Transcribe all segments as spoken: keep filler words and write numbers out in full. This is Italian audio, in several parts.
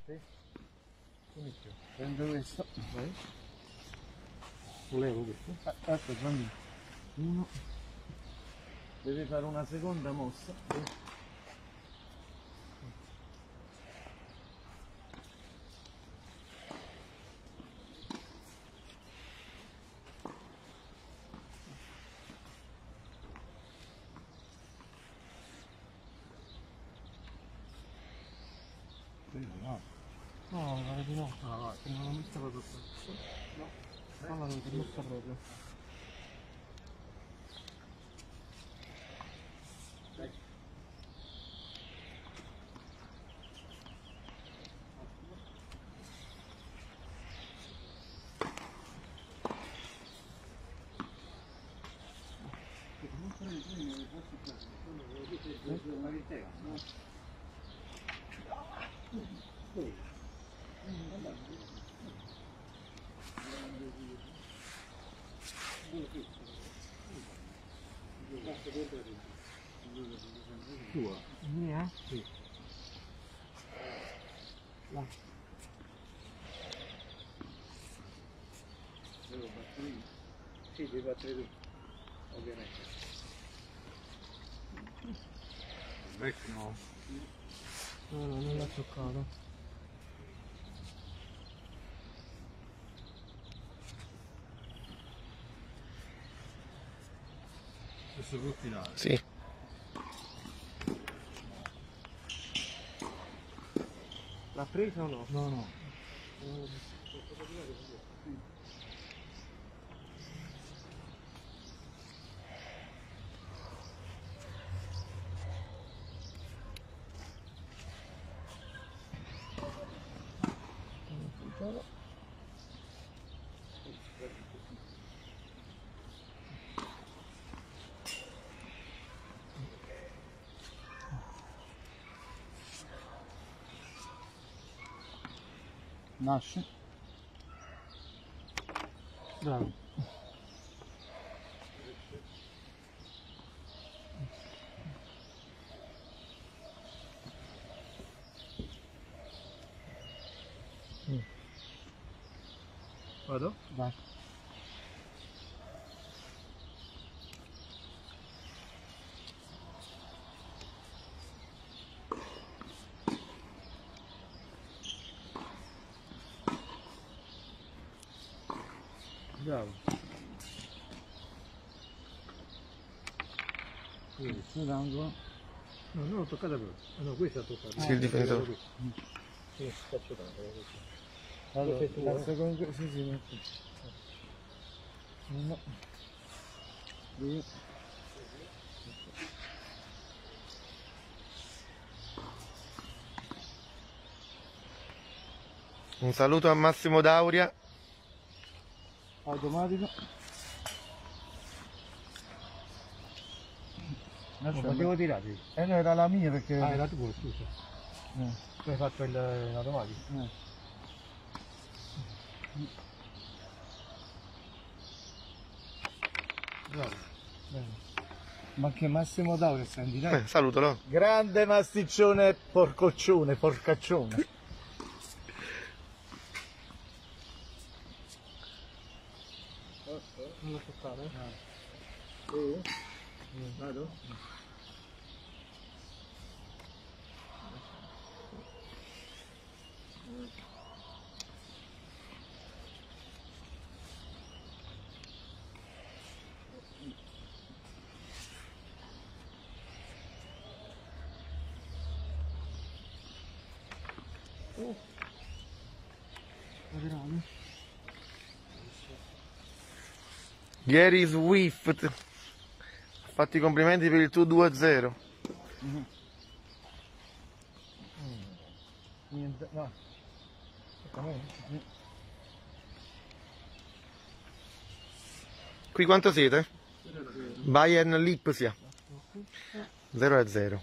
Sì. Inizio. Prendo questo. Vai. Volevo questo. Aspetta, fammi. Uno. Devi fare una seconda mossa. Sì. No, no, no, di no. No, vai, non l'ho messa proprio. No, no, non l'ho messa proprio. Dai. Non prendi prima le forze classiche, ma che te? No. Tua? Mia? Sì. Là. Devo battere io? Sì, devi battere tu, ovviamente. Vecchio no. No, no, non l'ha toccato. Questo può tirare? Sì. L'ha preso o no? No, no. Nasce. Bravo. Mm. Vado? Vai. Bravo. Questo l'angolo. No, non l'ho toccata proprio. Ah, no, questa ha toccato. Sì, il difensore. Sì, faccio tanto. Allora, Allora, la seconda, sì, sì, metti. Uno, due, Un saluto a Massimo D'Auria. automatico. ma che devo tirare? Eh no, era la mia perché... Ah, era tua, scusa. Eh, Tu hai fatto il in automatico? eh. Bravo. Bene. Ma che Massimo D'Auria sta in diretta? Eh, salutalo. Grande masticcione porcoccione, porcaccione. Non l'ho toccato, eh? Sì? Vado? Oh. Laterale. Ieri Swift ha fatto i complimenti per il tuo due a zero. Mm. Niente, no. Qui quanto siete? Bayern Lipsia zero a zero.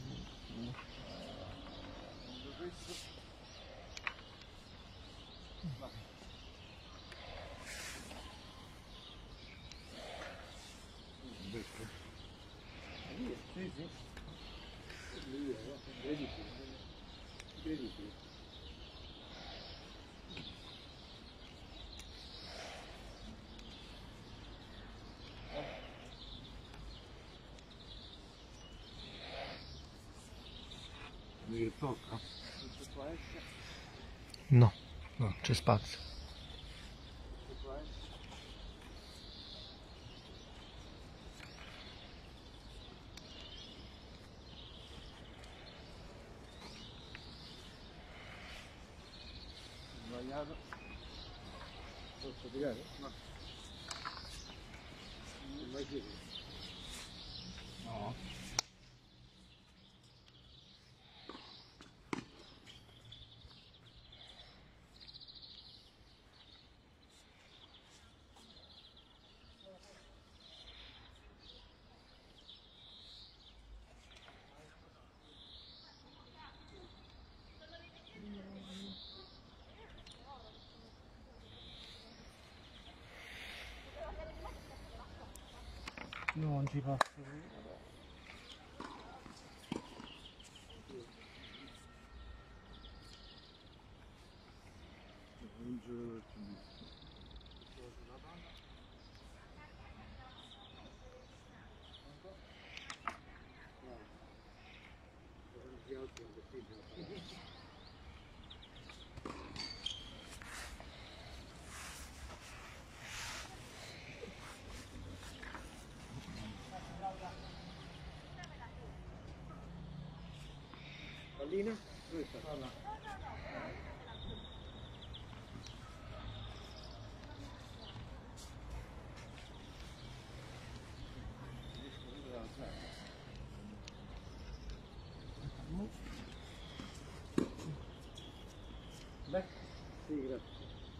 Sì, sì. Incredibile. Incredibile. tocca. Questo può essere, No, no, c'è spazio. questo può essere. Sbagliato. Posso tirare? No. Non vai chiedere. No. No, non ci passa. Un giro del pallina? Dove sta? Beh, sì, grazie.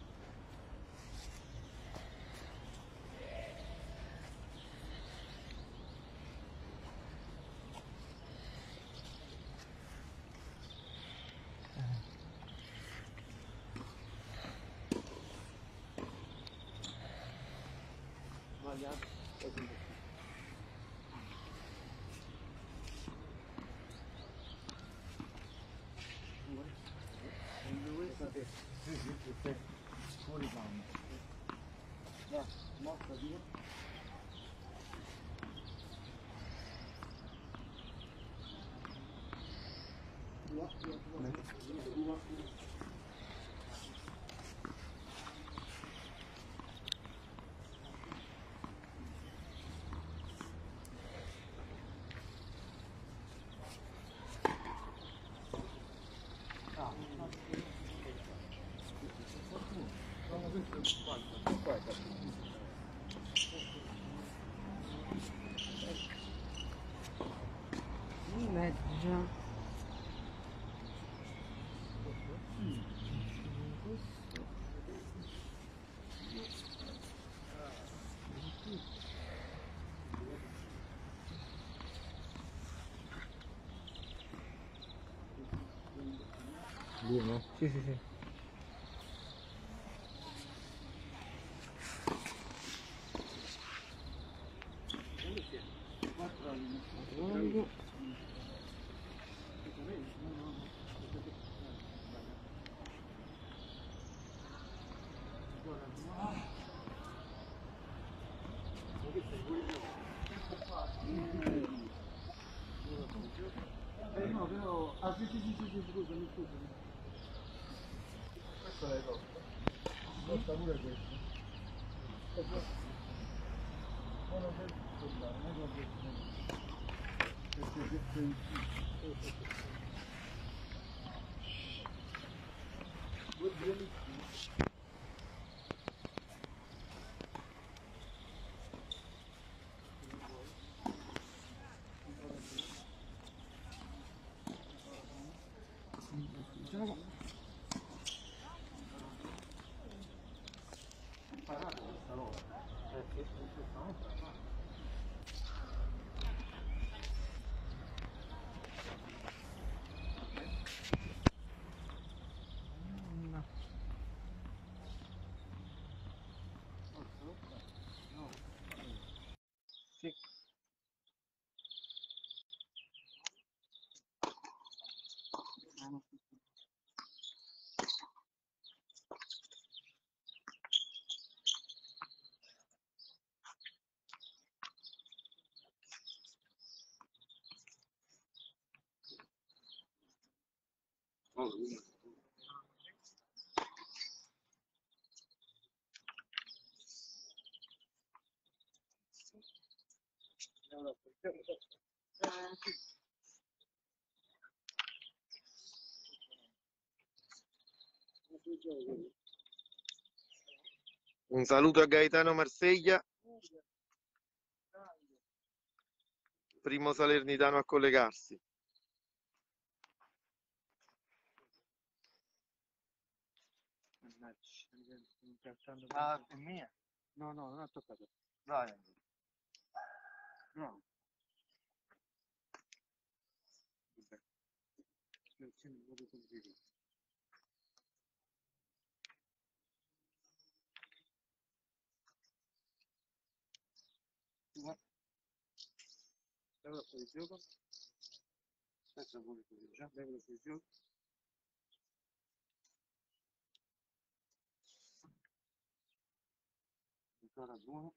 Sbagliato. Sì, sì, sì, sì. Fuori panno. Va, mossa due. Due, due, due, due. Mannaggia. Due, no? Sì, sì, sì. Lungo. Eh no, però... Ah sì sì sì sì, sì, scusami, scusami. Questo l'hai tolto. Costa pure questo. Ma non per scusare, non è questo. Perché se... Vuol dire imparato questa roba. Perché questa volta fa. No. No. Sì. Un saluto a Gaetano Marseglia, primo salernitano a collegarsi. Ah, è mia? No, no, non ha toccato. Dai. No. Vabbè. Non c'è un modo così. Allora, poi il gioco. Adesso pure il gioco. Bevo il gioco. Ancora buono.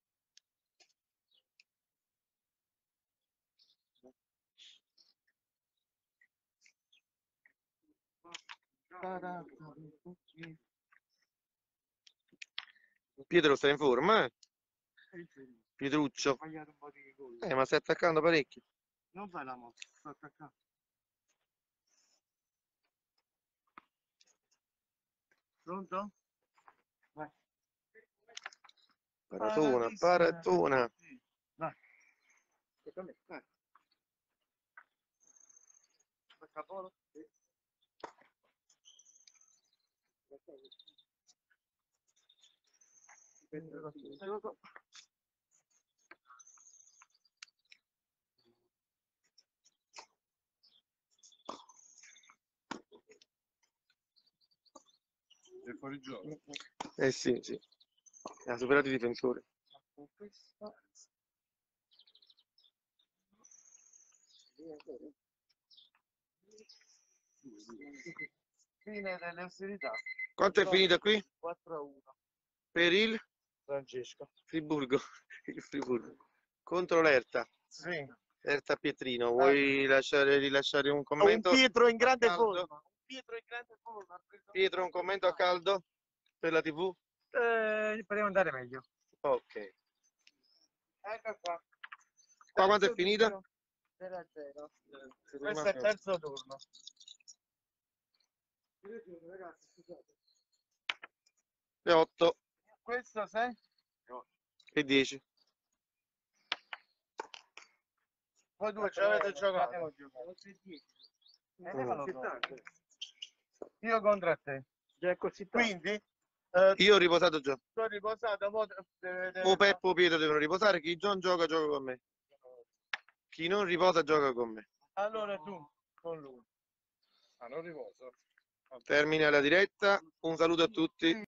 Pietro sta in forma, eh? Pietruccio. Ho sbagliato un po' di gol. Eh, ma stai attaccando parecchio. Non fai la mossa, sto attaccando. Pronto? Vai. Paratona, paratona. Vai. Tocca a me. Vai. Tocca a Polo? Sì. È fuori gioco. Eh sì, sì. Ha superato i difensori. Con questa. Fine delle ostilità. Quanto è finita qui? quattro a uno. Per il Francesco. Friburgo. Il Friburgo. Contro l'Erta. Sì. Erta Pietrino. Vuoi lasciare, rilasciare un Un commento? Pietro in grande a caldo? forma. Un Pietro in grande forma. Pietro, un commento a caldo per la tivù? Eh, poteva andare meglio. Ok. Ecco qua. Qua quanto è finita? zero a zero. Siete Questo è il rimasti- terzo turno. Ragazzi, scusate. E otto Questo sei? e dieci. Voi due ci avete giocato. Ho giocato. Mm. Io contro te. Già è così tanto. Quindi eh, Io ho riposato già. sto riposato. Mo deve, deve O Peppo o Pietro devono riposare. Chi non gioca, gioca con me. Chi non riposa, gioca con me. Allora tu con lui. Ah, non riposo. Termina la diretta. Un saluto a tutti.